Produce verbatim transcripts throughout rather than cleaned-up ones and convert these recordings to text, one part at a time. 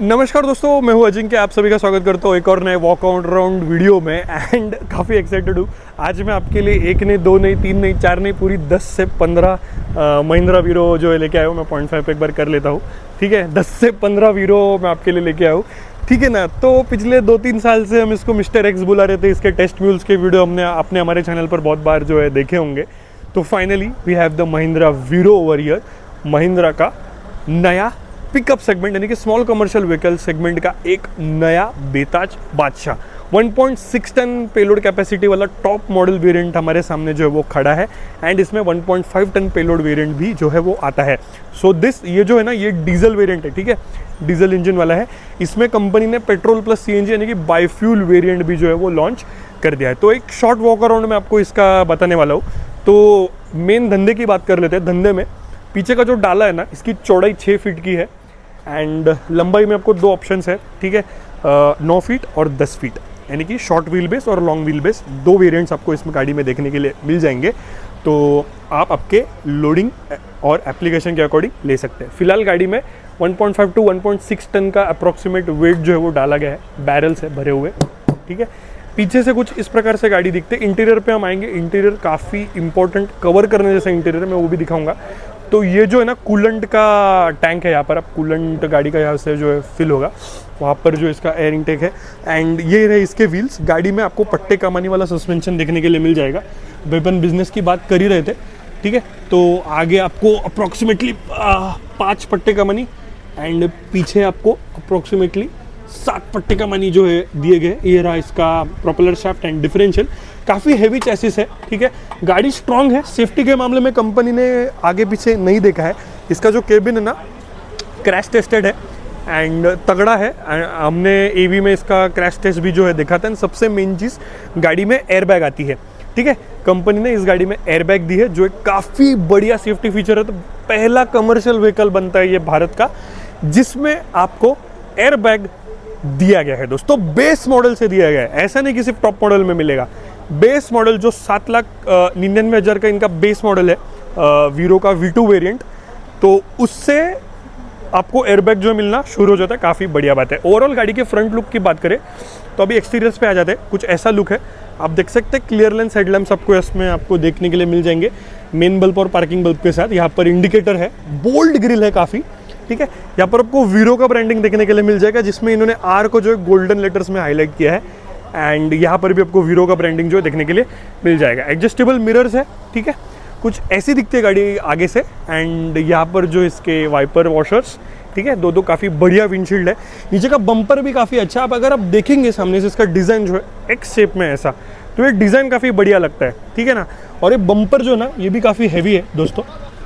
नमस्कार दोस्तों, मैं हूं अजिंक्य। आप सभी का स्वागत करता हूं एक और नए वॉक अराउंड वीडियो में। एंड काफ़ी एक्साइटेड हूं। आज मैं आपके लिए एक नहीं, दो नहीं, तीन नहीं, चार नहीं, पूरी दस से पंद्रह महिंद्रा वीरो जो है लेके आया हूँ। मैं पॉइंट फाइव पे एक बार कर लेता हूँ, ठीक है। दस से पंद्रह वीरो मैं आपके लिए लेके आया हूँ, ठीक है ना। तो पिछले दो तीन साल से हम इसको मिस्टर एक्स बुला रहे थे। इसके टेस्ट म्यूल्स के वीडियो हमने अपने हमारे चैनल पर बहुत बार जो है देखे होंगे। तो finally we have the Mahindra Veero over here. Mahindra का नया पिकअप सेगमेंट यानी कि स्मॉल कमर्शियल व्हीकल सेगमेंट का एक नया बेताज बादशाह one point six ton payload capacity वाला टॉप मॉडल वेरिएंट हमारे सामने जो है वो खड़ा है। एंड इसमें one point five ton payload variant भी जो है वो आता है। सो so दिस ये जो है ना, ये डीजल वेरिएंट है, ठीक है। डीजल इंजन वाला है। इसमें कंपनी ने पेट्रोल प्लस सीएनजी यानी कि बायोफ्यूल वेरिएंट भी जो है वो लॉन्च कर दिया है। तो एक शॉर्ट वॉक अराउंड में आपको इसका बताने वाला हूँ। तो मेन धंधे की बात कर लेते हैं। धंधे में पीछे का जो डाला है ना, इसकी चौड़ाई छः फीट की है एंड लंबाई में आपको दो ऑप्शंस है, ठीक है। नौ फीट और दस फीट यानी कि शॉर्ट व्हील बेस और लॉन्ग व्हील बेस, दो वेरिएंट्स आपको इसमें गाड़ी में देखने के लिए मिल जाएंगे। तो आप आपके लोडिंग और एप्लीकेशन के अकॉर्डिंग ले सकते हैं। फिलहाल गाड़ी में one point five to one point six ton का अप्रॉक्सीमेट वेट जो है वो डाला गया है, बैरल से भरे हुए, ठीक है। पीछे से कुछ इस प्रकार से गाड़ी दिखते हैं। इंटीरियर पे हम आएंगे। इंटीरियर काफ़ी इंपॉर्टेंट कवर करने जैसा इंटीरियर मैं वो भी दिखाऊंगा। तो ये जो है ना, कूलेंट का टैंक है यहाँ पर। अब कूलेंट गाड़ी का यहाँ से जो है फिल होगा, वहाँ पर जो इसका एयर इनटेक है। एंड ये रहे इसके व्हील्स। गाड़ी में आपको पट्टे कमानी वाला सस्पेंशन देखने के लिए मिल जाएगा। वेपन बिजनेस की बात कर ही रहे थे, ठीक है। तो आगे आपको अप्रॉक्सीमेटली पाँच पट्टे कमानी एंड पीछे आपको अप्रॉक्सीमेटली सात पट्टे का मनी जो है दिए गए। ये रहा इसका प्रोपेलर शाफ्ट एंड डिफरेंशियल। काफ़ी हैवी चैसिस है, ठीक है। गाड़ी स्ट्रॉन्ग है। सेफ्टी के मामले में कंपनी ने आगे पीछे नहीं देखा है। इसका जो केबिन है ना, क्रैश टेस्टेड है एंड तगड़ा है। हमने एवी में इसका क्रैश टेस्ट भी जो है देखा था। सबसे मेन चीज़, गाड़ी में एयरबैग आती है, ठीक है। कंपनी ने इस गाड़ी में एयरबैग दी है, जो एक काफ़ी बढ़िया सेफ्टी फीचर है। तो पहला कमर्शियल व्हीकल बनता है ये भारत का जिसमें आपको एयरबैग दिया गया है दोस्तों। बेस मॉडल से दिया गया है, ऐसा नहीं कि सिर्फ टॉप मॉडल में मिलेगा। बेस मॉडल जो सात लाख निन्यानवे हज़ार का इनका बेस मॉडल है, वीरो का वी टू वेरिएंट, तो उससे आपको एयरबैग जो मिलना शुरू हो जाता है। काफ़ी बढ़िया बात है। ओवरऑल गाड़ी के फ्रंट लुक की बात करें तो अभी एक्सटीरियर्स पे आ जाते हैं। कुछ ऐसा लुक है, आप देख सकते हैं। क्लियर लेंस हेडलैम्प्स आपको इसमें आपको देखने के लिए मिल जाएंगे, मेन बल्ब और पार्किंग बल्ब के साथ। यहाँ पर इंडिकेटर है, बोल्ड ग्रिल है काफ़ी, ठीक है। यहाँ पर आपको वीरो का ब्रांडिंग देखने के लिए मिल जाएगा, जिसमें इन्होंने आर को जो है गोल्डन लेटर्स में हाईलाइट किया है। एंड यहाँ पर भी आपको वीरो का ब्रांडिंग जो है देखने के लिए मिल जाएगा। एडजस्टेबल मिरर्स है, ठीक है। कुछ ऐसी दिखती है गाड़ी आगे से। एंड यहाँ पर जो इसके वाइपर वॉशर्स, ठीक है, दो दो काफ़ी बढ़िया विंडशील्ड है। नीचे का बम्पर भी काफ़ी अच्छा। अब अगर आप देखेंगे सामने से, इसका डिज़ाइन जो है एक्स शेप में ऐसा, तो ये डिज़ाइन काफ़ी बढ़िया लगता है, ठीक है ना। और ये बम्पर जो है ना, ये भी काफ़ी हैवी है दोस्तों।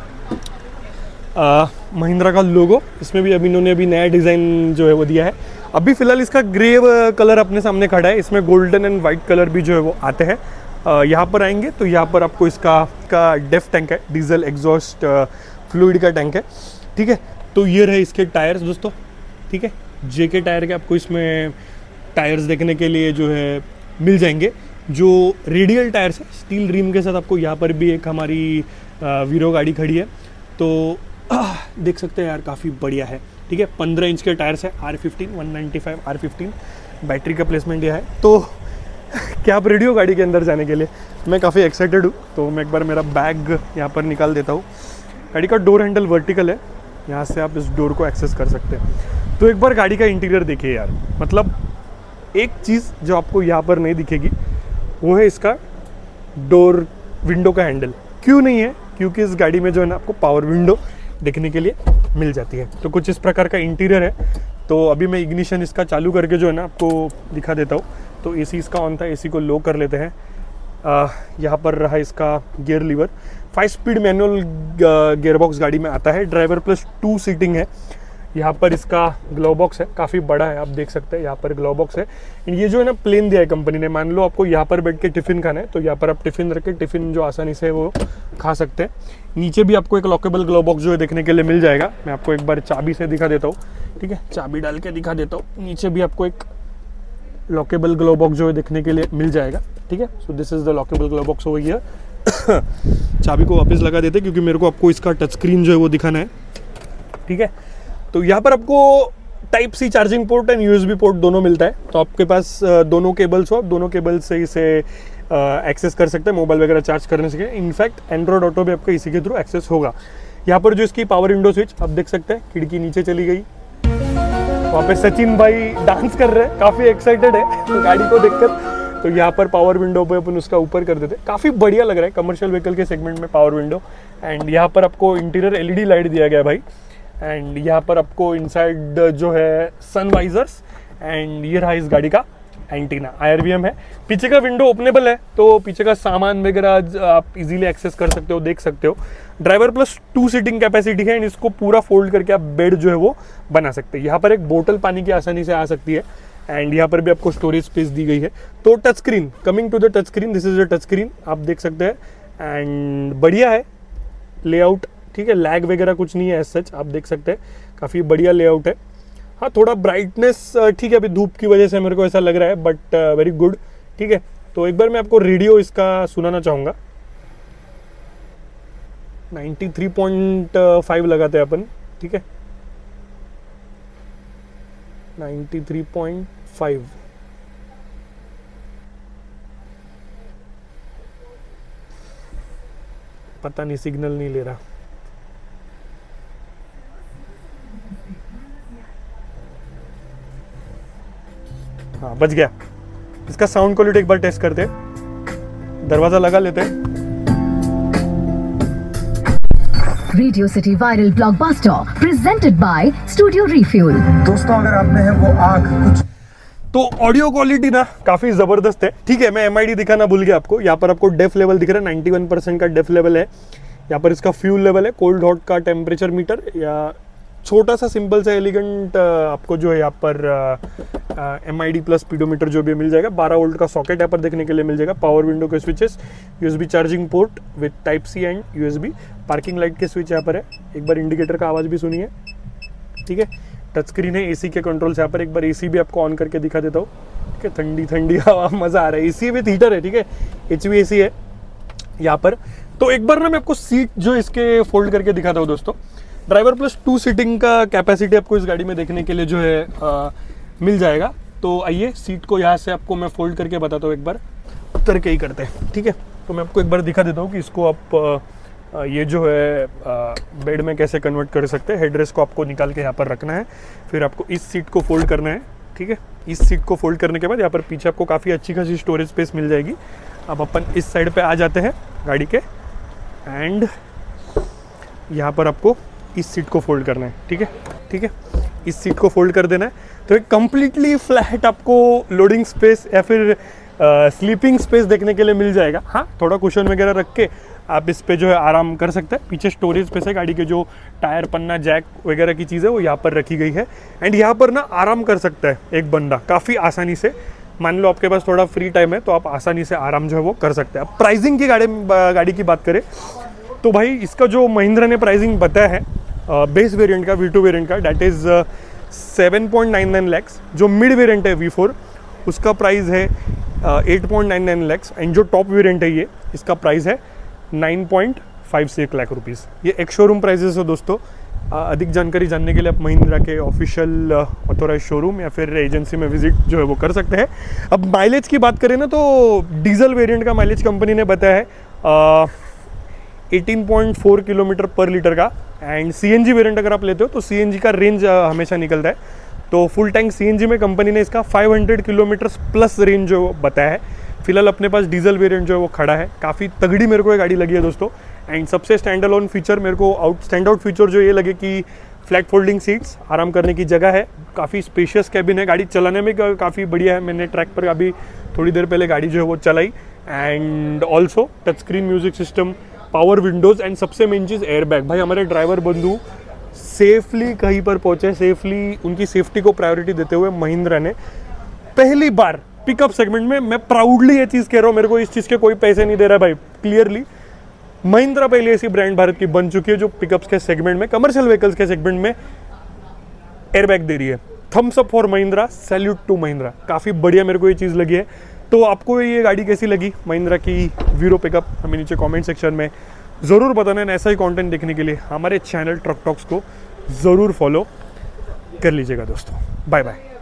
महिंद्रा का लोगो इसमें भी अभी इन्होंने अभी नया डिज़ाइन जो है वो दिया है। अभी फिलहाल इसका ग्रे कलर अपने सामने खड़ा है। इसमें गोल्डन एंड वाइट कलर भी जो है वो आते हैं। यहाँ पर आएंगे तो यहाँ पर आपको इसका का डेफ टैंक है, डीजल एग्जॉस्ट फ्लूइड का टैंक है, ठीक है। तो ये रहे इसके टायर्स दोस्तों, ठीक है। जे के टायर के आपको इसमें टायर्स देखने के लिए जो है मिल जाएंगे, जो रेडियल टायर्स है स्टील रिम के साथ। आपको यहाँ पर भी एक हमारी वीरो गाड़ी खड़ी है, तो आह, देख सकते हैं यार, काफ़ी बढ़िया है, ठीक है। पंद्रह इंच के टायर्स है, R fifteen one ninety five R fifteen. Battery का प्लेसमेंट यह है। तो क्या आप रेडी हो गाड़ी के अंदर जाने के लिए? मैं काफ़ी एक्साइटेड हूँ। तो मैं एक बार मेरा बैग यहाँ पर निकाल देता हूँ। गाड़ी का डोर हैंडल वर्टिकल है, यहाँ से आप इस डोर को एक्सेस कर सकते हैं। तो एक बार गाड़ी का इंटीरियर देखिए यार, मतलब एक चीज़ जो आपको यहाँ पर नहीं दिखेगी वो है इसका डोर विंडो का हैंडल। क्यों नहीं है? क्योंकि इस गाड़ी में जो है ना, आपको पावर विंडो देखने के लिए मिल जाती है। तो कुछ इस प्रकार का इंटीरियर है। तो अभी मैं इग्निशन इसका चालू करके जो है ना आपको दिखा देता हूँ। तो एसी इसका ऑन था, एसी को लो कर लेते हैं। यहाँ पर रहा इसका gear lever. Five speed manual gearbox गाड़ी में आता है। ड्राइवर प्लस टू सीटिंग है। यहाँ पर इसका ग्लव बॉक्स है, काफ़ी बड़ा है, आप देख सकते हैं। यहाँ पर ग्लव बॉक्स है। ये जो है ना प्लेन दिया है कंपनी ने। मान लो आपको यहाँ पर बैठ के टिफ़िन खाना है, तो यहाँ पर आप टिफ़िन रख के टिफ़िन जो आसानी से वो खा सकते हैं। नीचे भी आपको एक लॉकेबल ग्लव बॉक्स जो है देखने के लिए मिल जाएगा। मैं आपको एक बार चाबी से दिखा देता हूँ, ठीक है। चाबी डाल के दिखा देता हूँ। नीचे भी आपको एक लॉकेबल ग्लव बॉक्स जो है देखने के लिए मिल जाएगा, ठीक है। So this is the lockable glove box over here. चाबी को वापस लगा देते क्योंकि मेरे को आपको इसका टच स्क्रीन जो है वो दिखाना है, ठीक है। तो यहाँ पर आपको type C charging port and USB port दोनों मिलता है, तो आपके पास दोनों केबल्स हो, आप दोनों केबल से इसे एक्सेस कर सकते हैं मोबाइल वगैरह चार्ज करने से। इनफैक्ट एंड्रॉयड ऑटो भी आपका इसी के थ्रू एक्सेस होगा। यहाँ पर जो इसकी पावर विंडो स्विच आप देख सकते हैं, खिड़की नीचे चली गई, वहाँ पे सचिन भाई डांस कर रहे हैं, काफ़ी एक्साइटेड है गाड़ी को देखकर। तो यहाँ पर पावर विंडो पे अपन उसका ऊपर कर देते, काफ़ी बढ़िया लग रहा है कमर्शियल व्हीकल के सेगमेंट में पावर विंडो। एंड यहाँ पर आपको इंटीरियर एलईडी लाइट दिया गया है भाई। एंड यहाँ पर आपको इनसाइड जो है सन वाइजर्स, एंड ये रहा इस गाड़ी का एंटीना, आईआरवीएम है। पीछे का विंडो ओपनेबल है, तो पीछे का सामान वगैरह आप इजीली एक्सेस कर सकते हो, देख सकते हो। Driver plus two seating capacity है, एंड इसको पूरा फोल्ड करके आप बेड जो है वो बना सकते हैं। यहाँ पर एक बोतल पानी की आसानी से आ सकती है, एंड यहाँ पर भी आपको स्टोरेज स्पेस दी गई है। तो touch screen, coming to the touch screen, this is a touch screen, आप देख सकते हैं। एंड बढ़िया है लेआउट, ठीक है, लैग वगैरह कुछ नहीं है एज सच, आप देख सकते हैं काफ़ी बढ़िया लेआउट है। हाँ, थोड़ा ब्राइटनेस ठीक है, अभी धूप की वजह से मेरे को ऐसा लग रहा है, बट वेरी गुड, ठीक है। तो एक बार मैं आपको रेडियो इसका सुनाना चाहूँगा। नाइन्टी थ्री पॉइंट फाइव लगाते हैं अपन, ठीक है, नाइन्टी थ्री पॉइंट फाइव। पता नहीं सिग्नल नहीं ले रहा। हाँ, बच गया। इसका साउंड क्वालिटी एक बार टेस्ट करते हैं, दरवाजा लगा लेते हैं। Radio City viral blockbuster presented by studio refuel. दोस्तों, अगर आप में है वो आग कुछ, तो ऑडियो क्वालिटी ना काफ़ी ज़बरदस्त है, ठीक है। मैं एमआईडी दिखाना भूल गया आपको। यहाँ पर आपको डेफ लेवल दिख रहा है, नाइन्टी वन परसेंट का डेफ लेवल है। यहाँ पर इसका फ्यूल लेवल है, कोल्ड हॉट का टेम्परेचर मीटर, या छोटा सा सिंपल सा एलिगेंट आपको जो है यहाँ पर एमआईडी प्लस स्पीडोमीटर जो भी मिल जाएगा। बारह वोल्ट का सॉकेट यहाँ पर देखने के लिए मिल जाएगा। पावर विंडो के switches, USB charging port with type C and USB, parking light के स्विच यहाँ पर है। एक बार इंडिकेटर का आवाज़ भी सुनिए, ठीक है। टच स्क्रीन है, एसी के कंट्रोल्स यहाँ पर। एक बार एसी भी आपको ऑन करके दिखा देता हूँ, ठीक है। ठंडी ठंडी हवा, मज़ा आ रहा है। एसी विथ हीटर है, ठीक है, एच वी एसी है यहाँ पर। तो एक बार ना मैं आपको सीट जो इसके फोल्ड करके दिखाता हूँ दोस्तों। ड्राइवर प्लस टू सीटिंग का कैपेसिटी आपको इस गाड़ी में देखने के लिए जो है आ, मिल जाएगा। तो आइए सीट को यहाँ से आपको मैं फोल्ड करके बताता हूँ, एक बार उतर के ही करते हैं, ठीक है। तो मैं आपको एक बार दिखा देता हूँ कि इसको आप आ, ये जो है आ, बेड में कैसे कन्वर्ट कर सकते हैं। हेडरेस्ट को आपको निकाल के यहाँ पर रखना है, फिर आपको इस सीट को फोल्ड करना है, ठीक है। इस सीट को फोल्ड करने के बाद यहाँ पर पीछे आपको काफ़ी अच्छी खासी स्टोरेज स्पेस मिल जाएगी। अब अपन इस साइड पे आ जाते हैं गाड़ी के, एंड यहाँ पर आपको इस सीट को फोल्ड करना है, ठीक है, ठीक है। इस सीट को फोल्ड कर देना है, तो एक कम्प्लीटली फ्लैट आपको लोडिंग स्पेस या फिर स्लीपिंग स्पेस देखने के लिए मिल जाएगा। हाँ, थोड़ा कुशन वगैरह रख के आप इस पे जो है आराम कर सकते हैं। पीछे स्टोरेज स्पेस है, गाड़ी के जो टायर, पन्ना, जैक वगैरह की चीज़ है वो यहाँ पर रखी गई है। एंड यहाँ पर ना आराम कर सकता है एक बंदा काफ़ी आसानी से। मान लो आपके पास थोड़ा फ्री टाइम है तो आप आसानी से आराम जो है वो कर सकते हैं। अब प्राइसिंग की गाड़ी गाड़ी की बात करें तो भाई इसका जो महिंद्रा ने प्राइसिंग बताया है बेस वेरिएंट का, वी टू वेरिएंट का, that is seven point nine nine lakhs. जो मिड वेरिएंट है वी फोर उसका प्राइस है eight point nine nine lakhs, and जो टॉप वेरिएंट है ये इसका प्राइस है nine point five six lakh rupees. ये एक शोरूम प्राइजेस है दोस्तों। uh, अधिक जानकारी जानने के लिए आप महिंद्रा के ऑफिशियल ऑथोराइज शोरूम या फिर एजेंसी में विजिट जो है वो कर सकते हैं। अब माइलेज की बात करें ना तो डीजल वेरिएंट का माइलेज कंपनी ने बताया है eighteen point four kilometre per litre का, एंड सीएनजी वेरिएंट अगर आप लेते हो तो सीएनजी का रेंज हमेशा निकलता है। तो फुल टैंक सीएनजी में कंपनी ने इसका five hundred kilometre plus range जो बताया है। फिलहाल अपने पास डीजल वेरिएंट जो है वो खड़ा है, काफ़ी तगड़ी मेरे को ये गाड़ी लगी है दोस्तों। एंड सबसे स्टैंड अलोन फीचर मेरे को आउट स्टैंड आउट फीचर जो ये लगे कि फ्लैट फोल्डिंग सीट्स, आराम करने की जगह है, काफ़ी स्पेशियस कैबिन है, गाड़ी चलाने में काफ़ी बढ़िया है। मैंने ट्रैक पर अभी थोड़ी देर पहले गाड़ी जो है वो चलाई। And also touch screen music system, power windows, and सबसे मेन चीज़ एयरबैग। भाई हमारे ड्राइवर बंधु सेफली कहीं पर पहुँचे, सेफली उनकी सेफ्टी को प्रायोरिटी देते हुए महिंद्रा ने पहली बार पिकअप सेगमेंट में, मैं प्राउडली ये चीज़ कह रहा हूँ, मेरे को इस चीज़ के कोई पैसे नहीं दे रहा है भाई, क्लियरली महिंद्रा पहले ऐसी ब्रांड भारत की बन चुकी है जो पिकअप्स के सेगमेंट में, कमर्शियल व्हीकल्स के सेगमेंट में एयरबैग दे रही है। Thumbs up for Mahindra, salute to Mahindra. काफ़ी बढ़िया मेरे को ये चीज़ लगी है। तो आपको ये गाड़ी कैसी लगी महिंद्रा की वीरो पिकअप, हमें नीचे कमेंट सेक्शन में ज़रूर बताना है। ऐसा ही कंटेंट देखने के लिए हमारे चैनल ट्रक टॉक्स को ज़रूर फॉलो कर लीजिएगा दोस्तों। Bye bye.